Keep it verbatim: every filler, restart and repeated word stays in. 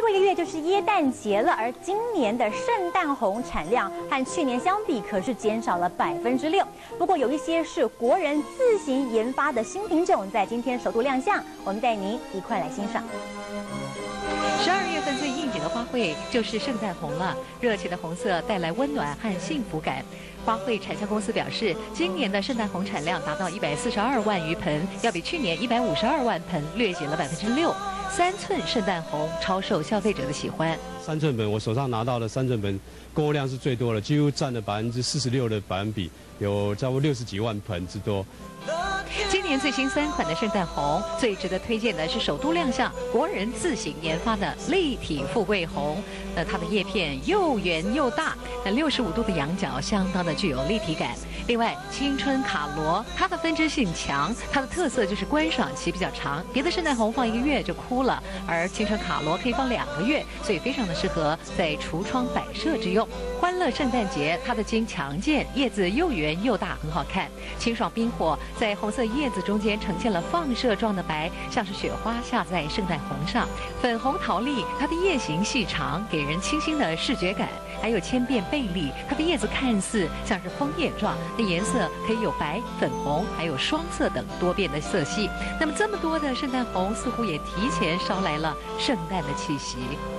后一个月就是耶诞节了，而今年的圣诞红产量和去年相比可是减少了百分之六。不过有一些是国人自行研发的新品种，在今天首度亮相，我们带您一块来欣赏。 十二月份最应景的花卉就是圣诞红了，热情的红色带来温暖和幸福感。花卉产销公司表示，今年的圣诞红产量达到一百四十二万余盆，要比去年一百五十二万盆略减了百分之六。三寸圣诞红超受消费者的喜欢。 三寸本，我手上拿到的三寸本供货量是最多的，几乎占了百分之四十六的百分比，有差不多六十几万盆之多。 今年最新三款的圣诞红，最值得推荐的是首都亮相、国人自行研发的立体富贵红。那它的叶片又圆又大，那六十五度的仰角相当的具有立体感。另外，青春卡罗它的分支性强，它的特色就是观赏期比较长。别的圣诞红放一个月就枯了，而青春卡罗可以放两个月，所以非常的适合在橱窗摆设之用。欢乐圣诞节，它的茎强健，叶子又圆又大，很好看，清爽冰火。 在红色叶子中间呈现了放射状的白，像是雪花下在圣诞红上。粉红桃莉，它的叶形细长，给人清新的视觉感。还有千变贝利，它的叶子看似像是枫叶状，那颜色可以有白、粉红，还有双色等多变的色系。那么这么多的圣诞红，似乎也提前捎来了圣诞的气息。